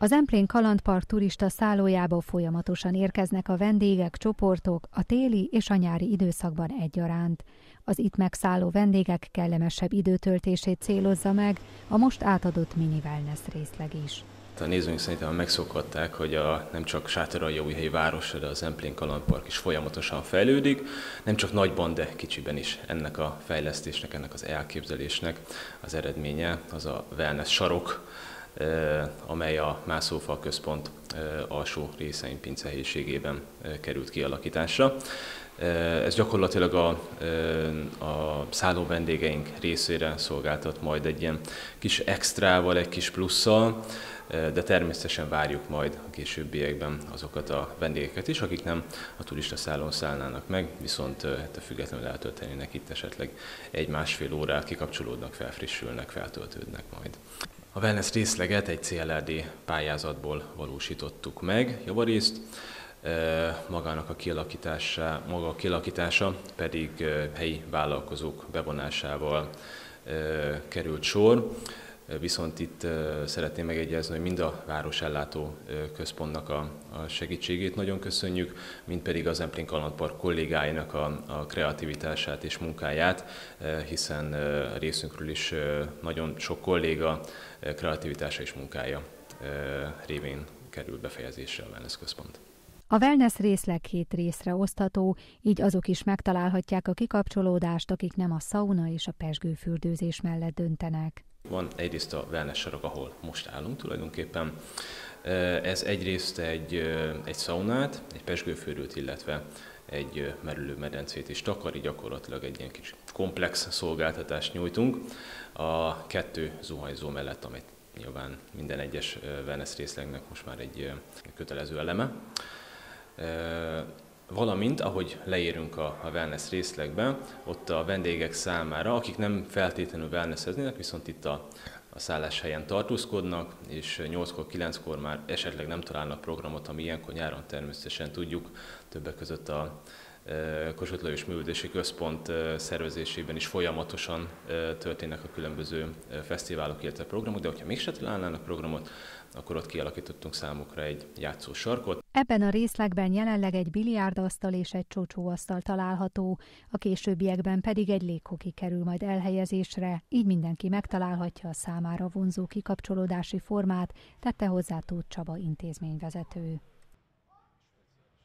A Zemplén Kalandpark turista szállójába folyamatosan érkeznek a vendégek, csoportok a téli és a nyári időszakban egyaránt. Az itt megszálló vendégek kellemesebb időtöltését célozza meg a most átadott mini wellness részleg is. A nézőink szerintem megszokhatták, hogy nem csak Sátoraljaújhelyi város, de a Zemplén Kalandpark is folyamatosan fejlődik, nem csak nagyban, de kicsiben is ennek a fejlesztésnek, ennek az elképzelésnek az eredménye az a wellness sarok, amely a Mászófal Központ alsó részein pincehelyiségében került kialakításra. Ez gyakorlatilag a szálló vendégeink részére szolgáltat majd egy ilyen kis extrával, egy kis plusszal, de természetesen várjuk majd a későbbiekben azokat a vendégeket is, akik nem a turista szállón szállnának meg, viszont ettől függetlenül eltöltenének itt esetleg 1-1,5 órát, kikapcsolódnak, felfrissülnek, feltöltődnek majd. A wellness részleget egy CLRD pályázatból valósítottuk meg javarészt, maga a kialakítása pedig helyi vállalkozók bevonásával került sor. Viszont itt szeretném megegyezni, hogy mind a Városellátó Központnak a segítségét nagyon köszönjük, mind pedig az Zemplén Kalandpark kollégáinak a kreativitását és munkáját, hiszen részünkről is nagyon sok kolléga kreativitása és munkája révén került befejezésre a Wellness Központ. A wellness részleg 2 részre osztható, így azok is megtalálhatják a kikapcsolódást, akik nem a szauna és a pezsgőfürdőzés mellett döntenek. Van egyrészt a wellness sarok, ahol most állunk tulajdonképpen. Ez egyrészt egy szaunát, egy pezsgőfürdőt, illetve egy merülőmedencét is takar, így gyakorlatilag egy ilyen kis komplex szolgáltatást nyújtunk. A 2 zuhanyzó mellett, amely nyilván minden egyes wellness részlegnek most már egy kötelező eleme. Valamint, ahogy leérünk a wellness részlegbe, ott a vendégek számára, akik nem feltétlenül wellnesseznének, viszont itt a szálláshelyen tartózkodnak, és 8-kor, 9-kor már esetleg nem találnak programot, ami ilyenkor nyáron természetesen tudjuk, többek között a Kossuth Lajos Művelődési Központ szervezésében is folyamatosan történnek a különböző fesztiválok, illetve programok, de hogyha mégse találnának programot, akkor ott kialakítottunk számukra egy játszósarkot. Ebben a részlegben jelenleg egy biliárdasztal és egy csocsóasztal található, a későbbiekben pedig egy léghoki kerül majd elhelyezésre, így mindenki megtalálhatja a számára vonzó kikapcsolódási formát, tette hozzá Tóth Csaba intézményvezető.